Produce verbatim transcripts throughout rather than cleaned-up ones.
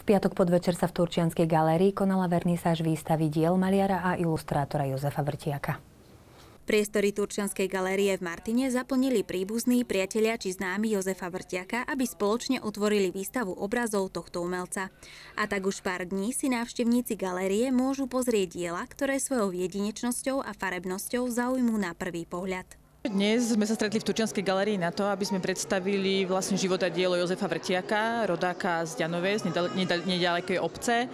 piatok podvečer sa v Turčianskej galérii konala vernisáž výstavy diel maliara a ilustrátora Jozefa Vrtiaka. Priestory Turčianskej galérie v Martine zaplnili príbuzní, priatelia či známi Jozefa Vrtiaka, aby spoločne utvorili výstavu obrazov tohto umelca. A tak už pár dní si návštevníci galérie môžu pozrieť diela, ktoré svojou jedinečnosťou a farebnosťou zaujmú na prvý pohľad. Dnes sme sa stretli v Turčianskej galérii na to, aby sme predstavili vlastne život a dielo Jozefa Vrtiaka, rodáka z Ďanové, z nedalekej obce,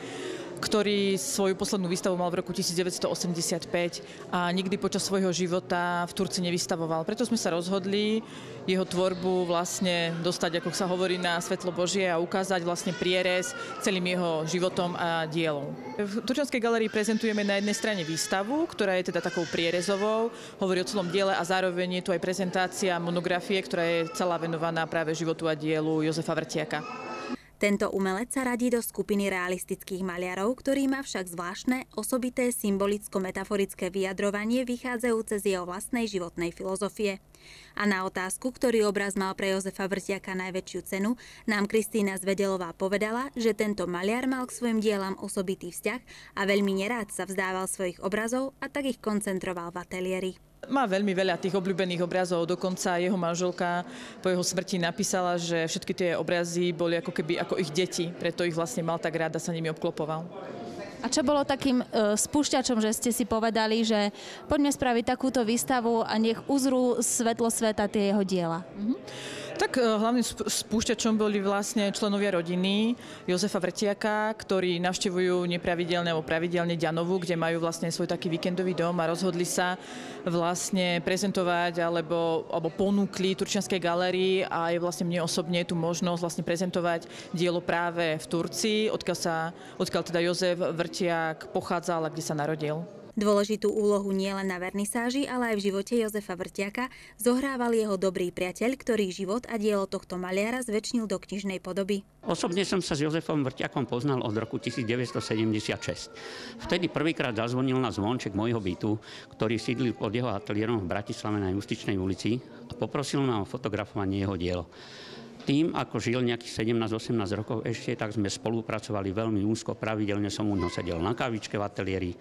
ktorý svoju poslednú výstavu mal v roku devätnásťstoosemdesiatpäť a nikdy počas svojho života v Turci nevystavoval. Preto sme sa rozhodli jeho tvorbu vlastne dostať, ako sa hovorí, na svetlo Božie a ukázať vlastne prierez celým jeho životom a dielom. V Turčianskej galérii prezentujeme na jednej strane výstavu, ktorá je teda takou prierezovou, hovorí o celom diele a zároveň je tu aj prezentácia monografie, ktorá je celá venovaná práve životu a dielu Jozefa Vrtiaka. Tento umelec sa radí do skupiny realistických maliarov, ktorý má však zvláštne, osobité symbolicko-metaforické vyjadrovanie vychádzajúce z jeho vlastnej životnej filozofie. A na otázku, ktorý obraz mal pre Jozefa Vrtiaka najväčšiu cenu, nám Kristýna Zvedelová povedala, že tento maliar mal k svojim dielam osobitý vzťah a veľmi nerád sa vzdával svojich obrazov a tak ich koncentroval v ateliéri. Má veľmi veľa tých obľúbených obrazov, dokonca jeho manželka po jeho smrti napísala, že všetky tie obrazy boli ako keby ako ich deti, preto ich vlastne mal tak rád a sa nimi obklopoval. A čo bolo takým e, spúšťačom, že ste si povedali, že poďme spraviť takúto výstavu a nech uzrú svetlo sveta tie jeho diela? Mhm. Tak hlavným spúšťačom boli vlastne členovia rodiny Jozefa Vrtiaka, ktorí navštevujú nepravidelne alebo pravidelne Ďanovu, kde majú vlastne svoj taký víkendový dom a rozhodli sa vlastne prezentovať alebo, alebo ponúkli Turčianskej galérii a je vlastne mne osobne tu možnosť vlastne prezentovať dielo práve v Turcii, odkiaľ, sa, odkiaľ teda Jozef Vrtiak pochádzal a kde sa narodil. Dôležitú úlohu nielen na vernisáži, ale aj v živote Jozefa Vrtiaka zohrával jeho dobrý priateľ, ktorý život a dielo tohto maliara zväčšnil do knižnej podoby. Osobne som sa s Jozefom Vrtiakom poznal od roku devätnásťstosedemdesiatšesť. Vtedy prvýkrát zazvonil na zvonček môjho bytu, ktorý sídlil pod jeho ateliérom v Bratislave na Justičnej ulici a poprosil ma o fotografovanie jeho dielo. Tým, ako žil nejakých sedemnásť osemnásť rokov ešte, tak sme spolupracovali veľmi úzko, pravidelne som u neho sedel na kávičke v ateliéri.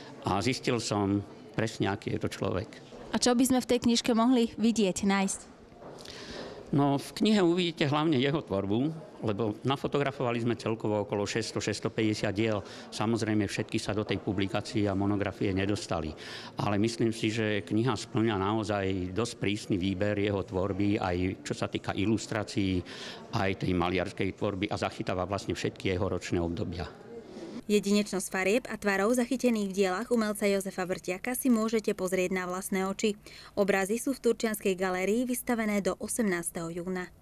A zistil som presne, aký je to človek. A čo by sme v tej knižke mohli vidieť, nájsť? No, v knihe uvidíte hlavne jeho tvorbu, lebo nafotografovali sme celkovo okolo šesťsto až šesťstopäťdesiat diel. Samozrejme, všetky sa do tej publikácie a monografie nedostali. Ale myslím si, že kniha spĺňa naozaj dosť prísny výber jeho tvorby, aj čo sa týka ilustrácií, aj tej maliarskej tvorby a zachytáva vlastne všetky jeho ročné obdobia. Jedinečnosť farieb a tvarov zachytených v dielach umelca Jozefa Vrtiaka si môžete pozrieť na vlastné oči. Obrazy sú v Turčianskej galérii vystavené do osemnásteho júna.